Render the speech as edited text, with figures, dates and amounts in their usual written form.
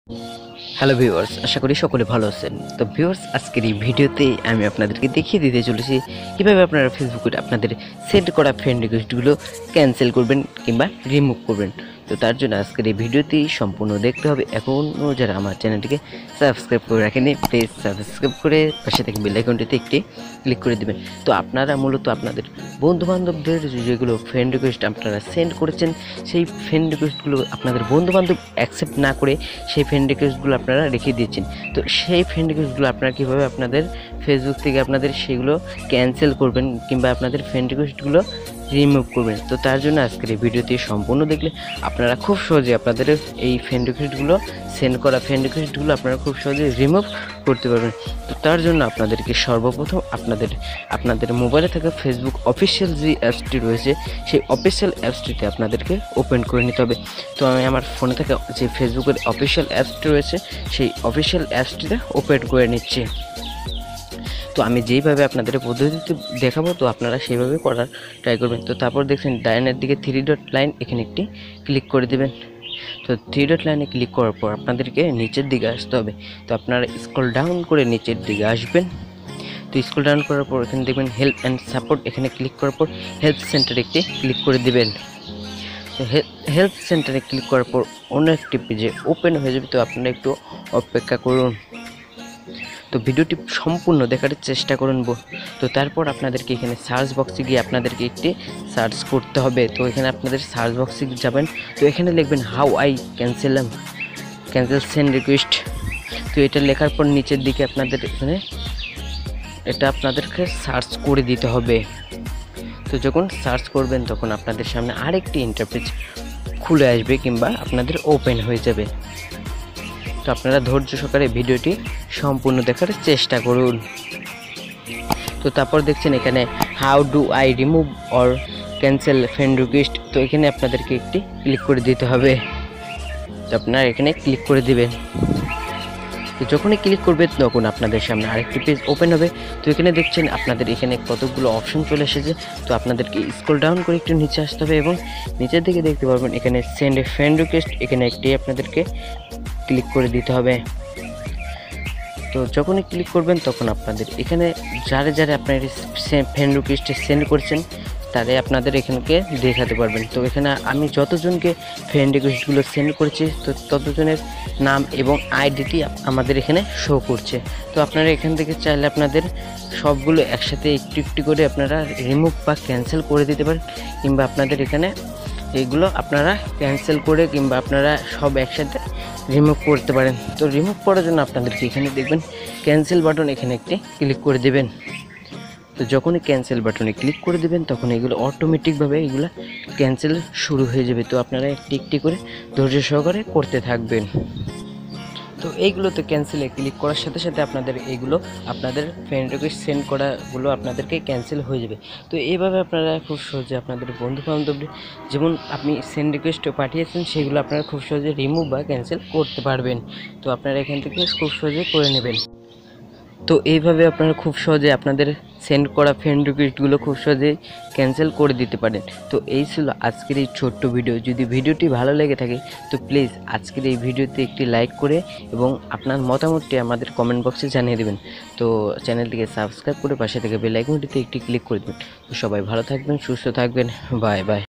Hello viewers, আশা করি সকলে ভালো আছেন। তো ভিউয়ার্স, আজকের এই ভিডিওতে আমি আপনাদেরকে দেখিয়ে দিতে চলেছি কিভাবে আপনারা ফেসবুকে আপনাদের সেন্ড করা ফ্রেন্ড রিকোয়েস্টগুলো ক্যান্সেল করবেন কিংবা রিমুভ করবেন। তো তার জন্য আজকের এই ভিডিওটি সম্পূর্ণ দেখতে হবে। এখনও যারা আমার চ্যানেলটিকে সাবস্ক্রাইব করে রাখেনি, প্লিজ সাবস্ক্রাইব করে পাশে থেকে বেল আইকনটিতে একটি ক্লিক করে দেবেন। তো আপনারা মূলত আপনাদের বন্ধুবান্ধবদের যেগুলো ফ্রেন্ড রিকোয়েস্ট আপনারা সেন্ড করেছেন, সেই ফ্রেন্ড রিকোয়েস্টগুলো আপনাদের বন্ধুবান্ধব অ্যাকসেপ্ট না করে সেই ফ্রেন্ড রিকোয়েস্টগুলো আপনারা রেখে দিয়েছেন। তো সেই ফ্রেন্ড রিকোয়েস্টগুলো আপনারা কীভাবে আপনাদের ফেসবুক থেকে আপনাদের সেগুলো ক্যান্সেল করবেন কিংবা আপনাদের ফ্রেন্ড রিকোয়েস্টগুলো রিমুভ করবেন। তো তার জন্য আজকের এই ভিডিওটি সম্পূর্ণ দেখলে আপনারা খুব সহজে আপনাদের এই ফ্রেন্ড রিকোয়েস্টগুলো সেন্ড করা ফ্রেন্ড রিকোয়েস্টগুলো আপনারা খুব সহজে রিমুভ করতে পারবেন। তো তার জন্য আপনাদেরকে সর্বপ্রথম আপনাদের মোবাইলে থাকা ফেসবুক অফিসিয়াল যে অ্যাপসটি রয়েছে, সেই অফিসিয়াল অ্যাপসটিতে আপনাদেরকে ওপেন করে নিতে হবে। তো আমি আমার ফোনে থাকা যে ফেসবুকের অফিসিয়াল অ্যাপসটি রয়েছে, সেই অফিসিয়াল অ্যাপসটিতে ওপেন করে নিচ্ছি। তো আমি যেইভাবে আপনাদের পদ্ধতিতে দেখাবো, তো আপনারা সেইভাবে করার ট্রাই করবেন। তো তারপর দেখছেন ডাইনের দিকে 3 ডট লাইন, এখানে একটি ক্লিক করে দেবেন। তো 3 ডট লাইনে ক্লিক করার পর আপনাদেরকে নিচের দিকে আসতে হবে। তো আপনারা স্ক্রল ডাউন করে নিচের দিকে আসবেন। তো স্ক্রল ডাউন করার পর এখানে দেখবেন হেল্প অ্যান্ড সাপোর্ট, এখানে ক্লিক করার পর হেল্প সেন্টারে একটি ক্লিক করে দেবেন। তো হেল্প সেন্টারে ক্লিক করার পর অন্য একটি পেজে ওপেন হয়ে যাবে। তো আপনারা একটু অপেক্ষা করুন। তো ভিডিওটি সম্পূর্ণ দেখার চেষ্টা করুন। তো তারপর আপনাদেরকে এখানে সার্চ বক্সে গিয়ে আপনাদেরকে একটি সার্চ করতে হবে। তো এখানে আপনাদের সার্চ বক্সে যাবেন। তো এখানে লিখবেন how I cancel send request. তো এটা লেখার পর নিচের দিকে আপনাদের এখানে এটা আপনাদেরকে সার্চ করে দিতে হবে। তো যখন সার্চ করবেন তখন আপনাদের সামনে আরেকটি ইন্টারফেস খুলে আসবে কিংবা আপনাদের ওপেন হয়ে যাবে। তো আপনারা ধৈর্য সহকারে ভিডিওটি সম্পূর্ণ দেখার চেষ্টা করুন। তো তারপর দেখছেন এখানে how do I remove or cancel friend request. তো এখানে আপনাদেরকে একটি ক্লিক করে দিতে হবে। তো আপনারা এখানে ক্লিক করে দিবেন। তো যখনই ক্লিক করবেন তখন আপনাদের সামনে আরেকটি পেজ ওপেন হবে। তো এখানে দেখছেন আপনাদের এখানে কতগুলো অপশন চলে এসেছে। তো আপনাদেরকে স্ক্রল ডাউন করে একটু নিচে আসতে হবে এবং নিচের দিকে দেখতে পারবেন এখানে সেন্ড এ ফ্রেন্ড রিকোয়েস্ট, এখানে একটি আপনাদেরকে ক্লিক করে দিতে হবে। তো যখনই ক্লিক করবেন তখন আপনাদের এখানে যারা আপনার ফ্রেন্ড রিকোয়েস্টে সেন্ড করছেন তারাই আপনাদের এখানকে দেখাতে পারবেন। তো এখানে আমি যতজনকে ফ্রেন্ড রিকোয়েস্টগুলো সেন্ড করেছি তো ততজনের নাম এবং আইডিটি আমাদের এখানে শো করছে। তো আপনারা এখান থেকে চাইলে আপনাদের সবগুলো একসাথে একটু একটু করে আপনারা রিমুভ বা ক্যান্সেল করে দিতে পারেন, কিংবা আপনাদের এখানে এইগুলো আপনারা ক্যান্সেল করে কিংবা আপনারা সব একসাথে রিমুভ করতে পারেন। তো রিমুভ করার জন্য আপনাদেরকে এখানে দেখবেন ক্যান্সেল বাটন, এখানে একটি ক্লিক করে দেবেন। তো যখনই ক্যান্সেল বাটনে ক্লিক করে দেবেন তখন এগুলো অটোমেটিকভাবে এগুলো ক্যান্সেল শুরু হয়ে যাবে। তো আপনারা একটি একটি করে ধৈর্য সহকারে করতে থাকবেন। তো এইগুলোতে ক্যান্সেলে ক্লিক করার সাথে সাথে এইগুলো আপনাদের ফ্রেন্ড রিকোয়েস্ট সেন্ড করাগুলো আপনাদেরকে ক্যান্সেল হয়ে যাবে। তো এইভাবে আপনারা খুব সহজে আপনাদের বন্ধুবান্ধবদের যেমন আপনি সেন্ড রিকোয়েস্ট পাঠিয়েছেন সেগুলো আপনারা খুব সহজে রিমুভ বা ক্যান্সেল করতে পারবেন। তো আপনারা এখান থেকে খুব সহজে করে নেবেন। তো এইভাবে আপনারা খুব সহজে আপনাদের সেন্ড করা ফ্রেন্ড রিকোয়েস্টগুলো খুব সহজেই ক্যান্সেল করে দিতে পারেন। তো এই ছিল আজকের এই ছোট্ট ভিডিও। যদি ভিডিওটি ভালো লেগে থাকে তো প্লিজ আজকের এই ভিডিওতে একটি লাইক করে এবং আপনার মতামতটি আমাদের কমেন্ট বক্সে জানিয়ে দেবেন। তো চ্যানেলটিকে সাবস্ক্রাইব করে পাশে থেকে বেল আইকনটিতে একটি ক্লিক করে দেবেন। তো সবাই ভালো থাকবেন, সুস্থ থাকবেন। Bye by.